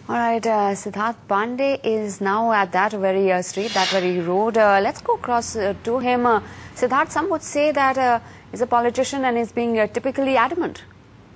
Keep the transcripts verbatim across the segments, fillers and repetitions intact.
All right, uh, Siddharth Pandey is now at that very uh, street, that very road. Uh, let's go across uh, to him. Uh, Siddharth, some would say that uh, he's a politician and is being uh, typically adamant.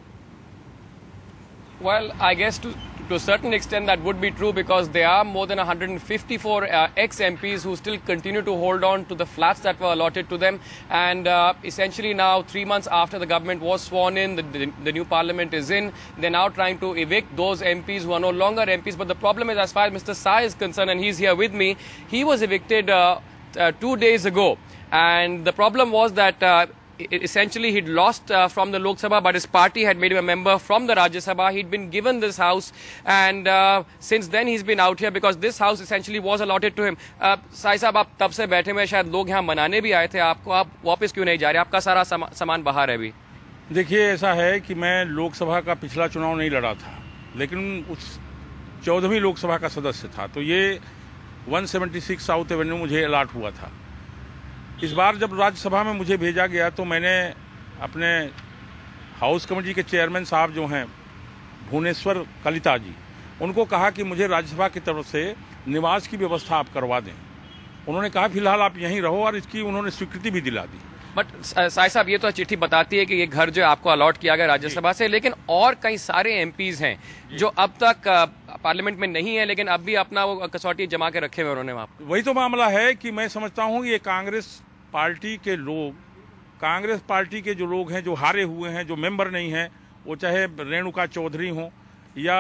Well, I guess to, to a certain extent that would be true, because there are more than one hundred fifty-four uh, ex-M Ps who still continue to hold on to the flats that were allotted to them. And uh, essentially now, three months after the government was sworn in, the, the, the new parliament is in, they're now trying to evict those M Ps who are no longer M Ps. But the problem is, as far as Mister Sai is concerned, and he's here with me, he was evicted uh, uh, two days ago. And the problem was that uh, essentially he'd lost uh, from the Lok Sabha, but his party had made him a member from the Rajya Sabha. He'd been given this house, and uh, since then he's been out here because this house essentially was allotted to him. Uh, Sai साहब, आप तब से बैठे हुए, शायद लोग यहाँ मनाने भी आए थे आपको, आप वापस क्यों नहीं जा रहे? आपका सारा समा, सामान बाहर है अभी। देखिए, ऐसा है कि मैं लोकसभा का पिछला चुनाव नहीं लड़ा था, लेकिन उस चौदहवीं लोकसभा का सदस्य था, तो ये एक सौ छिहत्तर साउथ एवेन्यू मुझे अलाट हुआ था। इस बार जब राज्यसभा में मुझे भेजा गया तो मैंने अपने हाउस कमेटी के चेयरमैन साहब जो हैं भुवनेश्वर कलिता जी, उनको कहा कि मुझे राज्यसभा की तरफ से निवास की व्यवस्था आप करवा दें। उन्होंने कहा फिलहाल आप यहीं रहो, और इसकी उन्होंने स्वीकृति भी दिला दी। बट साई साहब, ये तो चिट्ठी बताती है कि ये घर जो आपको अलॉट किया गया राज्यसभा से, लेकिन और कई सारे एम पीज हैं जो अब तक पार्लियामेंट में नहीं है, लेकिन अब भी अपना वो कसौटी जमा के रखे हुए उन्होंने वहाँ। वही तो मामला है कि मैं समझता हूँ ये कांग्रेस पार्टी के लोग, कांग्रेस पार्टी के जो लोग हैं जो हारे हुए हैं, जो मेंबर नहीं हैं, वो चाहे रेणुका चौधरी हों या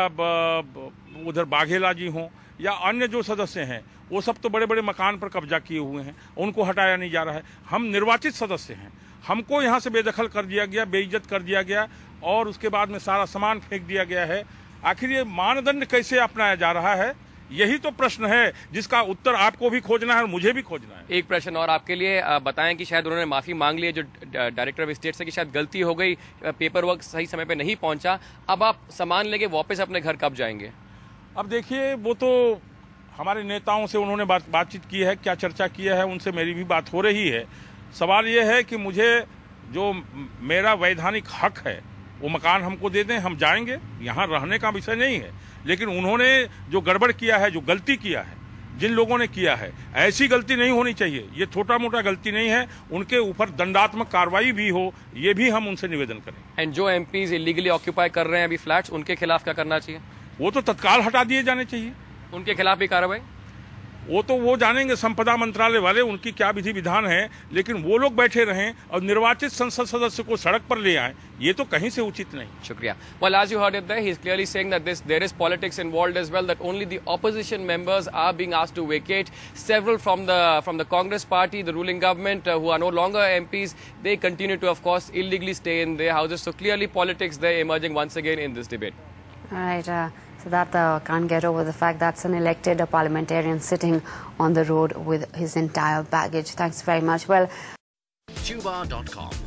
उधर बाघेला जी हों या अन्य जो सदस्य हैं, वो सब तो बड़े बड़े मकान पर कब्जा किए हुए हैं, उनको हटाया नहीं जा रहा है। हम निर्वाचित सदस्य हैं, हमको यहाँ से बेदखल कर दिया गया, बेइज्जत कर दिया गया, और उसके बाद में सारा सामान फेंक दिया गया है। आखिर ये मानदंड कैसे अपनाया जा रहा है, यही तो प्रश्न है जिसका उत्तर आपको भी खोजना है और मुझे भी खोजना है। एक प्रश्न और आपके लिए, बताएं कि शायद उन्होंने माफी मांग ली है जो डायरेक्टर ऑफ स्टेट से कि शायद गलती हो गई, पेपर वर्क सही समय पे नहीं पहुंचा, अब आप सामान लेके वापस अपने घर कब जाएंगे? अब देखिए, वो तो हमारे नेताओं से उन्होंने बात बातचीत की है, क्या चर्चा किया है, उनसे मेरी भी बात हो रही है। सवाल ये है कि मुझे जो मेरा वैधानिक हक है वो मकान हमको दे दें, हम जाएंगे, यहाँ रहने का विषय नहीं है। लेकिन उन्होंने जो गड़बड़ किया है, जो गलती किया है, जिन लोगों ने किया है, ऐसी गलती नहीं होनी चाहिए। ये छोटा मोटा गलती नहीं है, उनके ऊपर दंडात्मक कार्रवाई भी हो, ये भी हम उनसे निवेदन करें। एंड जो एमपीज इलीगली ऑक्यूपाई कर रहे हैं अभी फ्लैट्स, उनके खिलाफ क्या करना चाहिए? वो तो तत्काल हटा दिए जाने चाहिए। उनके खिलाफ भी कार्रवाई? वो तो वो जानेंगे संपदा मंत्रालय वाले, उनकी क्या विधि विधान है, लेकिन वो लोग बैठे रहें और निर्वाचित संसद सदस्य को सड़क पर ले आए, ये तो कहीं से उचित नहीं। शुक्रिया। Well, as you heard it there, he is clearly saying that this there is politics involved as well, that only the opposition members are being asked to vacate. Several from the from the Congress party, the ruling government, uh, who are no longer M Ps, they continue to, of course, illegally stay in their houses. So clearly politics there emerging once again in this debate. All right. Uh, So that uh, can't get over the fact that's an elected uh, parliamentarian sitting on the road with his entire baggage. Thanks very much. Well, tuba dot com